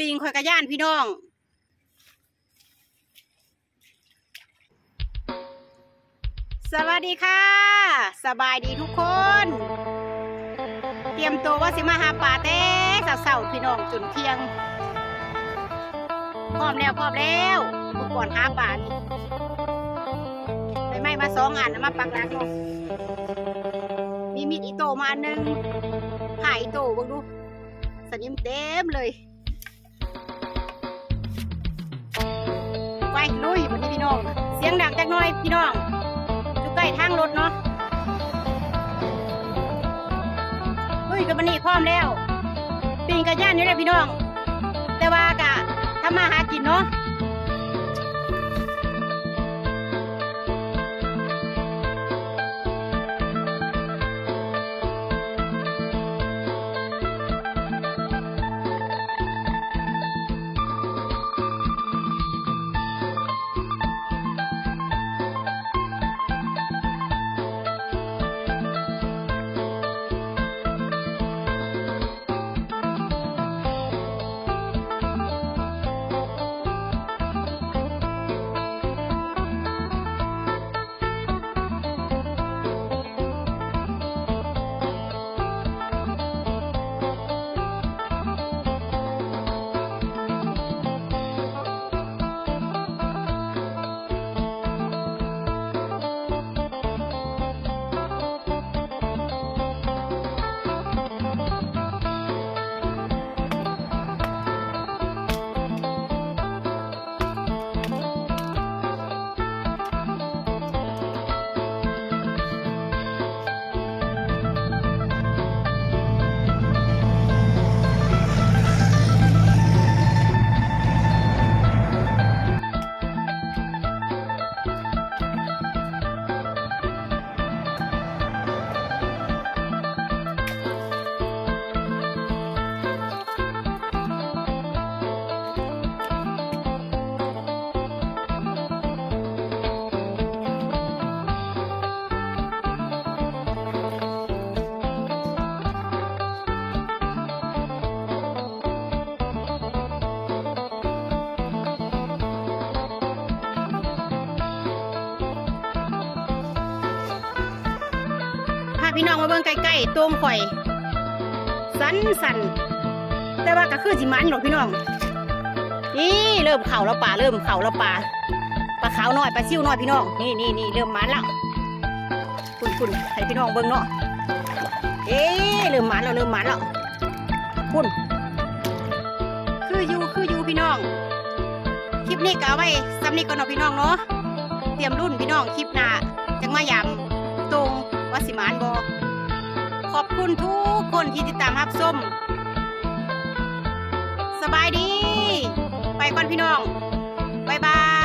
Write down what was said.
ปิงข่อยกระย่านพี่น้องสวัสดีค่ะสบายดีทุกคนเตรียมตัวว่าสิมาหาปลาเต้เสาๆพี่น้องจนเที่ยงพร้อมแล้วอุปกรณ์หาปลาไปไม่มา2 อันมาปักหลักเนาะมีมีดอิโต้มาอันนึงถ่ายอิโต้บ้างดูสนิมเต็มเลยไปลุยวันนี้พี่น้องเสียงดังจักหน่อยพี่น้องอยู่ใกล้ทางรถเนาะลุยกับมันนี่พร้อมแล้วปิงกระย่านนี่แหละพี่น้องแต่ว่ากะทำมาหากินเนาะพี่น้องมาเบิ่งใกล้ๆตรงข่อยสันแต่ว่าก็คือสิมันหรอกพี่น้องนี่เริ่มเข่าแล้วป่าปลาขาวน้อยปลาซิ่วน้อยพี่น้องนี่เริ่มมันแล้วคุณให้พี่น้องเบิ่งเนาะเริ่มมันแล้วคุณคืออยู่พี่น้องคลิปนี้ก็เอาไว้ซ้ำนี้ก่อนเนาะพี่น้องเนาะเตรียมรุ่นพี่น้องคลิปหน้าจังมายำตรงว่าสิมานบอขอบคุณทุกคนที่ติดตามรับชมสบายดีไปก่อนพี่น้องบ๊ายบาย